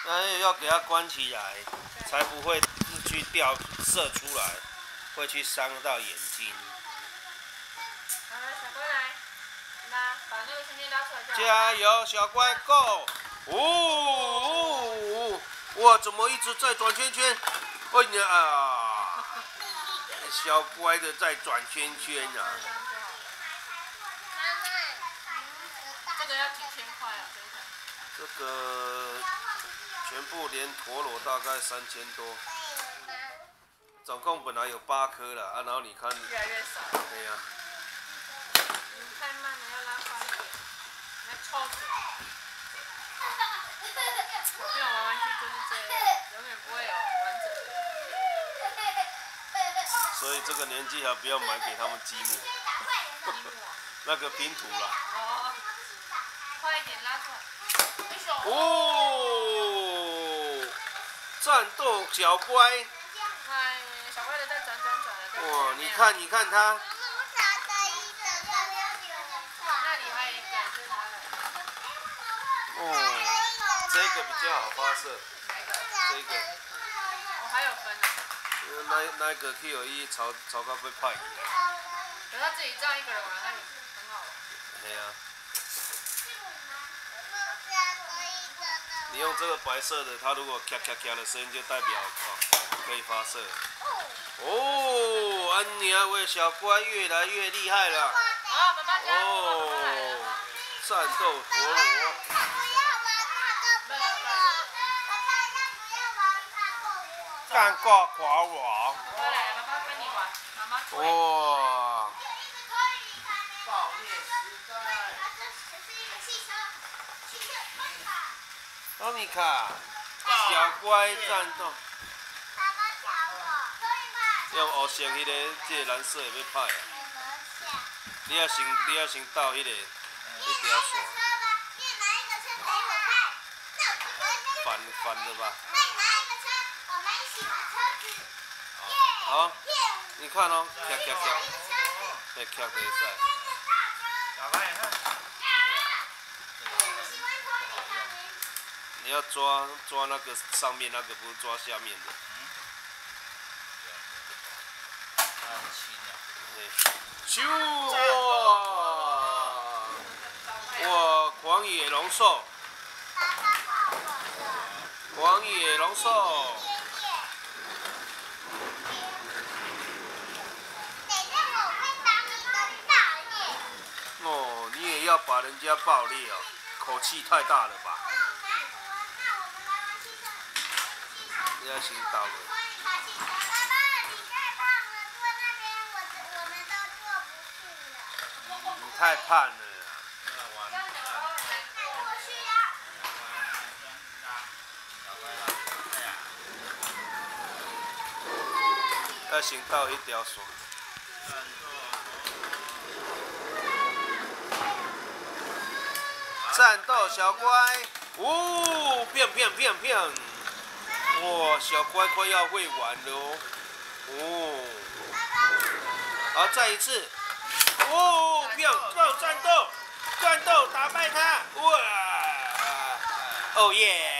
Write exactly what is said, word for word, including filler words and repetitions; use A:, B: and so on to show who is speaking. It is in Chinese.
A: 那要给它关起来，才不会去掉射出来，会去伤到眼睛。
B: 好了，小乖来，拉，把那个圈圈拉出来就好。
A: 加油，小乖 ，Go！ 哦哦，哇，怎么一直在转圈圈？哎呀啊！小乖的在转圈圈啊！
B: 这个要几千块啊？
A: 这个全部连陀螺大概三千多，总共本来有八颗了啊，然后你看，
B: 越来越少。
A: 对呀、啊。
B: 你太慢了，要拉快一点，你要抽水。小朋友玩玩具就是这样，永远不会有完整的。
A: 所以这个年纪还不要买给他们积木，
B: 积木啊？
A: 那个拼图啦。
B: 哦，快一点拉出来。
A: 哦，战斗小乖。
B: 哎，小乖的在转转转的。
A: 哇，你看，你看他。
B: 那里还有一个是他的。
A: 哦，这个比较好发射。
B: 哪一个？
A: 这个。
B: 哦，还有分啊。
A: 那那个 Q 有一超超高被派。
B: 可是他自己这样一个人玩，他也很好玩。
A: 对呀。你用这个白色的，它如果咔咔咔的声音，就代表哦可以发射。哦，安妮啊，喂，小乖越来越厉害了。
B: 好，爸爸加入
A: 哦，战斗陀螺。干挂滑网。
B: 爸爸来，爸爸跟你玩，妈妈推。
A: 哇。
C: 爆裂时代。
A: 奥米卡，小乖战斗。用黑色迄个，这个蓝色的要拍啊。你要先，你要先到迄个，迄条线。反反的吧。好，你看哦，咔咔咔，再咔可以赛。
C: 小白，你看。
A: 你要抓抓那个上面那个，不是抓下面的。
C: 它很轻啊。
A: 对。咻！哇！哇！狂野龙兽。狂野龙兽。哦，你也要把人家爆裂哦，口气太大了吧？你要先到了。你太胖了。要先到一条线。战斗小乖，哦，变变变变，哇，小乖快要会玩了哦，哦，好，再一次，哦，变，哦，战斗，战斗，打败他，哇，哦耶！